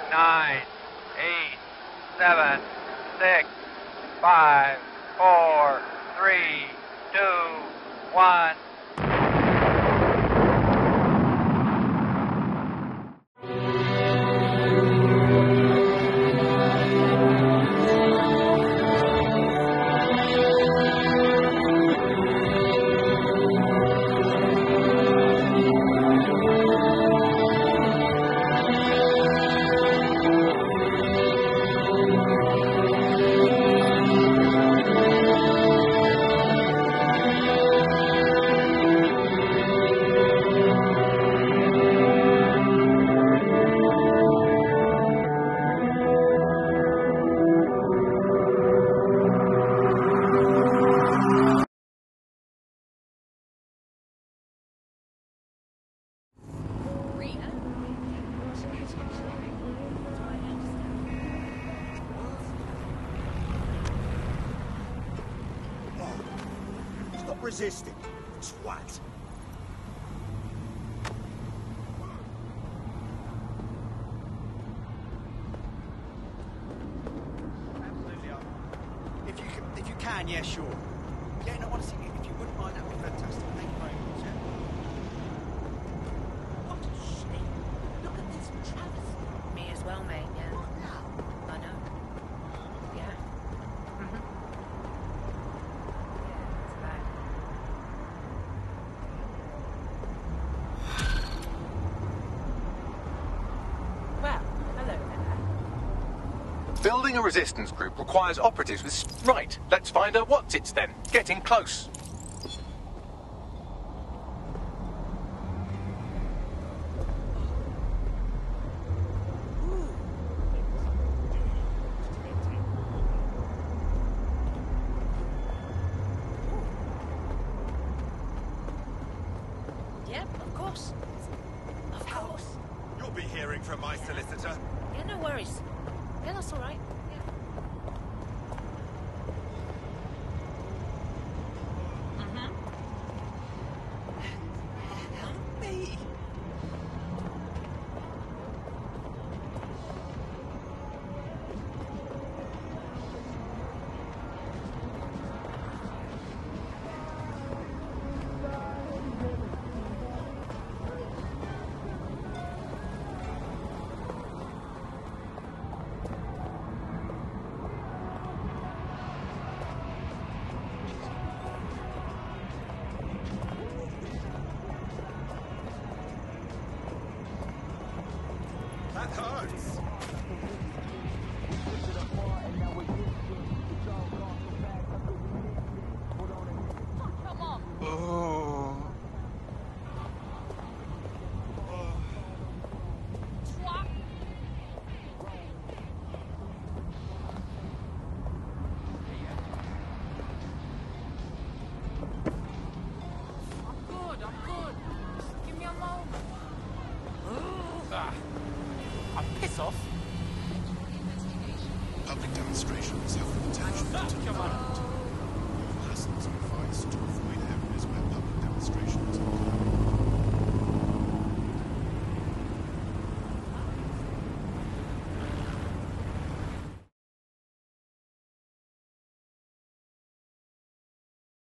9, 8, 7, 6, 5, 4, 3, 2, 1. Resisting, twat. Absolutely. If you can, yeah, sure. Yeah, no, honestly, if you wouldn't mind, that'd be fantastic. Thank you very much. Yeah. What a shame. Look at this travesty. Me as well, mate, yeah. What now? I know. Yeah. Yeah, it's bad. Well, hello there. Building a resistance group requires operatives with... Right, let's find out what's it's then. Getting close. Yep, of course. Of course. You'll be hearing from my solicitor. Yeah, no worries. Yeah, that's all right. Yeah. Help me. That hurts. Come on. Oh. Swap. I'm good. Just give me a moment. Piss off. Public demonstration, self-protection. Come on.